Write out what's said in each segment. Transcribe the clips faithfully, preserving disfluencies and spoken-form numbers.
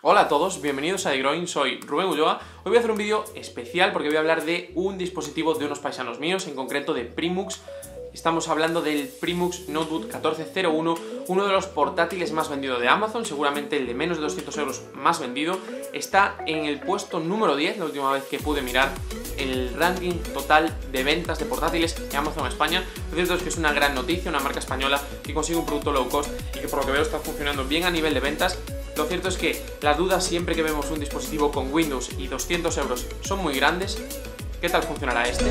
Hola a todos, bienvenidos a iGrowing, soy Rubén Ulloa. Hoy voy a hacer un vídeo especial porque voy a hablar de un dispositivo de unos paisanos míos, en concreto de Primux. Estamos hablando del Primux Notebook catorce cero uno, uno de los portátiles más vendidos de Amazon, seguramente el de menos de doscientos euros más vendido. Está en el puesto número diez, la última vez que pude mirar el ranking total de ventas de portátiles en Amazon España. Lo cierto es que es una gran noticia, una marca española que consigue un producto low cost y que por lo que veo está funcionando bien a nivel de ventas. Lo cierto es que las dudas siempre que vemos un dispositivo con Windows y doscientos euros son muy grandes. ¿Qué tal funcionará este?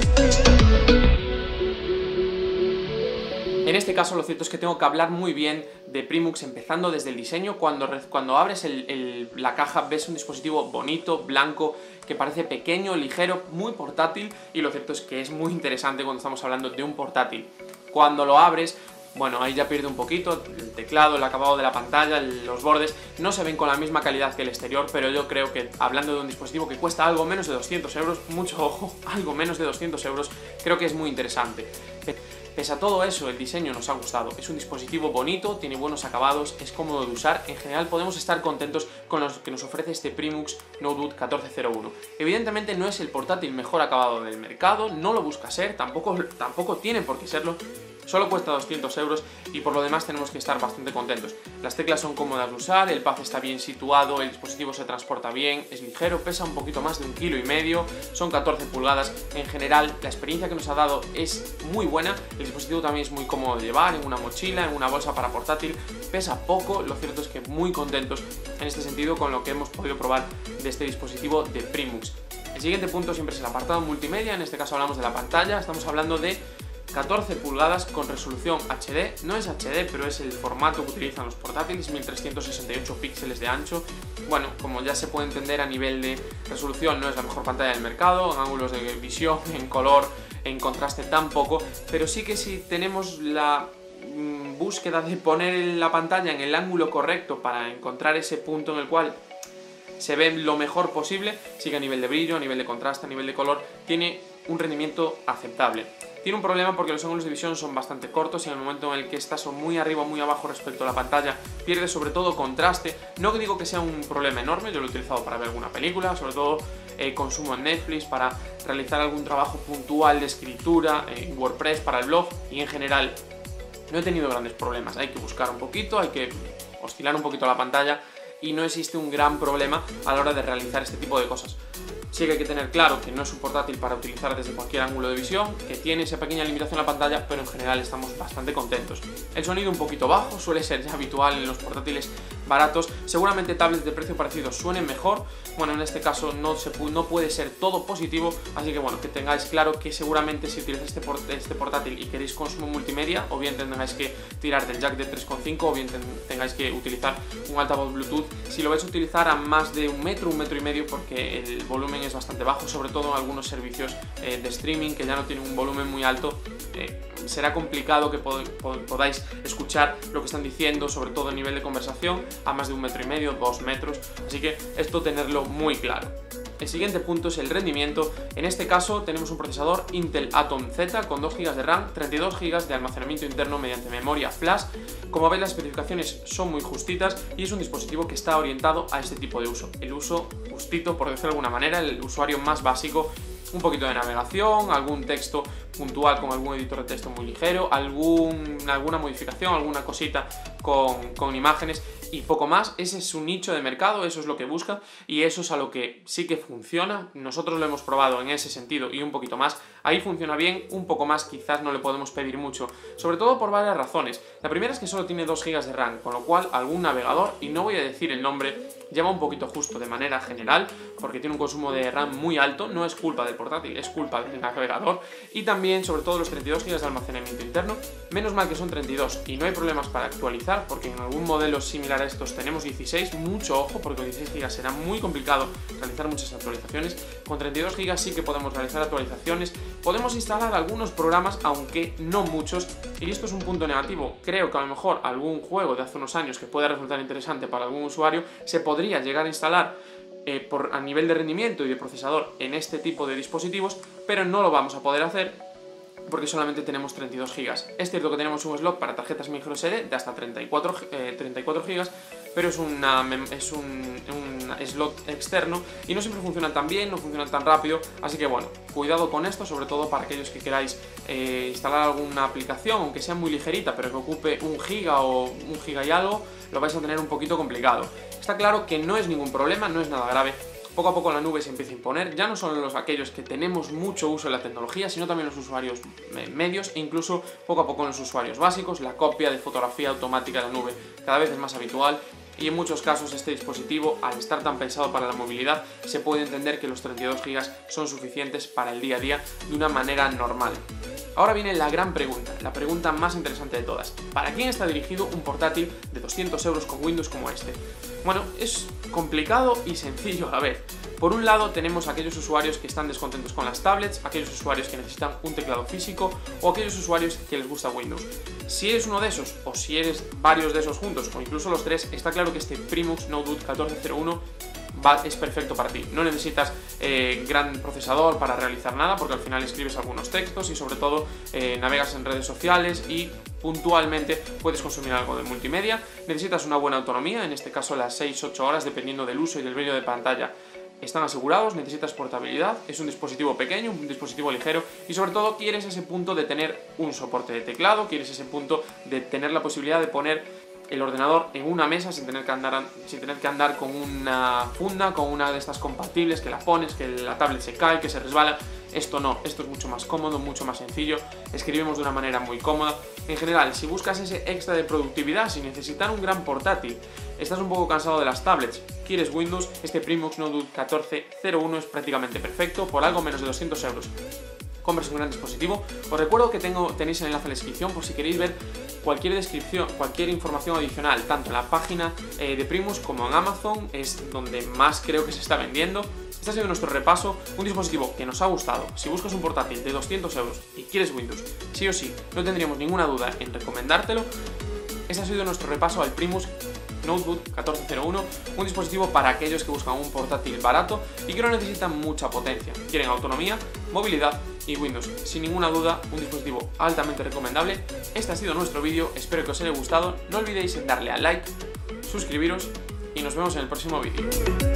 En este caso lo cierto es que tengo que hablar muy bien de Primux, empezando desde el diseño. Cuando, cuando abres el, el, la caja ves un dispositivo bonito, blanco, que parece pequeño, ligero, muy portátil, y lo cierto es que es muy interesante cuando estamos hablando de un portátil. Cuando lo abres, bueno, ahí ya pierde un poquito, el teclado, el acabado de la pantalla, los bordes no se ven con la misma calidad que el exterior, pero yo creo que hablando de un dispositivo que cuesta algo menos de doscientos euros, mucho ojo, algo menos de doscientos euros, creo que es muy interesante. Pese a todo eso, el diseño nos ha gustado, es un dispositivo bonito, tiene buenos acabados, es cómodo de usar, en general podemos estar contentos con lo que nos ofrece este Primux Notebook catorce cero uno. Evidentemente no es el portátil mejor acabado del mercado, no lo busca ser, tampoco, tampoco tiene por qué serlo. Solo cuesta doscientos euros y por lo demás tenemos que estar bastante contentos. Las teclas son cómodas de usar, el pad está bien situado, el dispositivo se transporta bien, es ligero, pesa un poquito más de un kilo y medio, son catorce pulgadas. En general, la experiencia que nos ha dado es muy buena. El dispositivo también es muy cómodo de llevar en una mochila, en una bolsa para portátil, pesa poco. Lo cierto es que muy contentos en este sentido con lo que hemos podido probar de este dispositivo de Primux. El siguiente punto siempre es el apartado multimedia, en este caso hablamos de la pantalla, estamos hablando de catorce pulgadas con resolución H D, no es H D pero es el formato que utilizan los portátiles, mil trescientos sesenta y ocho píxeles de ancho. Bueno, como ya se puede entender, a nivel de resolución no es la mejor pantalla del mercado, en ángulos de visión, en color, en contraste tampoco, pero sí que si tenemos la mmm, búsqueda de poner la pantalla en el ángulo correcto para encontrar ese punto en el cual se ve lo mejor posible, sí que a nivel de brillo, a nivel de contraste, a nivel de color, tiene un rendimiento aceptable. Tiene un problema porque los ángulos de visión son bastante cortos y en el momento en el que estás o muy arriba o muy abajo respecto a la pantalla pierde sobre todo contraste. No digo que sea un problema enorme, yo lo he utilizado para ver alguna película, sobre todo eh, consumo en Netflix, para realizar algún trabajo puntual de escritura, en WordPress, para el blog, y en general no he tenido grandes problemas. Hay que buscar un poquito, hay que oscilar un poquito la pantalla y no existe un gran problema a la hora de realizar este tipo de cosas. Sí que hay que tener claro que no es un portátil para utilizar desde cualquier ángulo de visión, que tiene esa pequeña limitación en la pantalla, pero en general estamos bastante contentos. El sonido un poquito bajo, suele ser ya habitual en los portátiles baratos. Seguramente tablets de precio parecido suenen mejor. Bueno, en este caso no, se pu no puede ser todo positivo, así que bueno, que tengáis claro que seguramente si utilizáis este, port este portátil y queréis consumo multimedia, o bien tengáis que tirar del jack de tres coma cinco o bien ten tengáis que utilizar un altavoz Bluetooth. Si lo vais a utilizar a más de un metro, un metro y medio, porque el volumen es bastante bajo, sobre todo en algunos servicios eh, de streaming que ya no tienen un volumen muy alto, eh, será complicado que pod pod podáis escuchar lo que están diciendo, sobre todo a nivel de conversación, a más de un metro y medio, dos metros, así que esto tenerlo muy claro. El siguiente punto es el rendimiento. En este caso tenemos un procesador Intel Atom Z con dos gigas de RAM, treinta y dos gigas de almacenamiento interno mediante memoria flash. Como veis, las especificaciones son muy justitas y es un dispositivo que está orientado a este tipo de uso. El uso justito, por decirlo de alguna manera, el usuario más básico. Un poquito de navegación, algún texto puntual con algún editor de texto muy ligero, algún, alguna modificación, alguna cosita con, con imágenes y poco más. Ese es su nicho de mercado, eso es lo que busca y eso es a lo que sí que funciona. Nosotros lo hemos probado en ese sentido y un poquito más. Ahí funciona bien, un poco más quizás no le podemos pedir mucho, sobre todo por varias razones. La primera es que solo tiene dos gigas de RAM, con lo cual algún navegador, y no voy a decir el nombre, lleva un poquito justo de manera general, porque tiene un consumo de RAM muy alto, no es culpa del portátil, es culpa del navegador, y también sobre todo los treinta y dos gigas de almacenamiento interno. Menos mal que son treinta y dos y no hay problemas para actualizar, porque en algún modelo similar a estos tenemos dieciséis, mucho ojo, porque con dieciséis gigas será muy complicado realizar muchas actualizaciones. Con treinta y dos gigas sí que podemos realizar actualizaciones, podemos instalar algunos programas, aunque no muchos, y esto es un punto negativo. Creo que a lo mejor algún juego de hace unos años que pueda resultar interesante para algún usuario se podría llegar a instalar eh, por, a nivel de rendimiento y de procesador en este tipo de dispositivos, pero no lo vamos a poder hacer porque solamente tenemos treinta y dos gigas. Es cierto que tenemos un slot para tarjetas microSD de hasta treinta y cuatro gigas, pero es, una, es un, un slot externo y no siempre funcionan tan bien, no funcionan tan rápido, así que bueno, cuidado con esto, sobre todo para aquellos que queráis eh, instalar alguna aplicación, aunque sea muy ligerita, pero que ocupe un giga o un giga y algo, lo vais a tener un poquito complicado. Está claro que no es ningún problema, no es nada grave. Poco a poco la nube se empieza a imponer, ya no solo los aquellos que tenemos mucho uso de la tecnología, sino también los usuarios medios e incluso poco a poco los usuarios básicos. La copia de fotografía automática de la nube cada vez es más habitual y en muchos casos este dispositivo, al estar tan pensado para la movilidad, se puede entender que los treinta y dos gigas son suficientes para el día a día de una manera normal. Ahora viene la gran pregunta, la pregunta más interesante de todas. ¿Para quién está dirigido un portátil de doscientos euros con Windows como este? Bueno, es complicado y sencillo a la vez. Por un lado tenemos aquellos usuarios que están descontentos con las tablets, aquellos usuarios que necesitan un teclado físico o aquellos usuarios que les gusta Windows. Si eres uno de esos o si eres varios de esos juntos o incluso los tres, está claro que este Primux Notebook catorce cero uno Va, es perfecto para ti. No necesitas eh, gran procesador para realizar nada, porque al final escribes algunos textos y sobre todo eh, navegas en redes sociales y puntualmente puedes consumir algo de multimedia. Necesitas una buena autonomía, en este caso las seis ocho horas, dependiendo del uso y del brillo de pantalla, están asegurados. Necesitas portabilidad, es un dispositivo pequeño, un dispositivo ligero y sobre todo quieres ese punto de tener un soporte de teclado, quieres ese punto de tener la posibilidad de poner el ordenador en una mesa sin tener que andar, sin tener que andar con una funda, con una de estas compatibles que la pones, que la tablet se cae, que se resbala. Esto no, esto es mucho más cómodo, mucho más sencillo, escribimos de una manera muy cómoda. En general, si buscas ese extra de productividad sin necesitar un gran portátil, estás un poco cansado de las tablets, quieres Windows, este Primux Notebook catorce cero uno es prácticamente perfecto por algo menos de doscientos euros. Compras un gran dispositivo. Os recuerdo que tengo, tenéis el enlace en la descripción por si queréis ver cualquier descripción, cualquier información adicional, tanto en la página eh, de Primus como en Amazon, es donde más creo que se está vendiendo. Este ha sido nuestro repaso, un dispositivo que nos ha gustado. Si buscas un portátil de doscientos euros y quieres Windows, sí o sí, no tendríamos ninguna duda en recomendártelo. Este ha sido nuestro repaso al Primus Notebook catorce cero uno, un dispositivo para aquellos que buscan un portátil barato y que no necesitan mucha potencia, quieren autonomía, movilidad y Windows. Sin ninguna duda, un dispositivo altamente recomendable. Este ha sido nuestro vídeo, espero que os haya gustado. No olvidéis en darle a like, suscribiros y nos vemos en el próximo vídeo.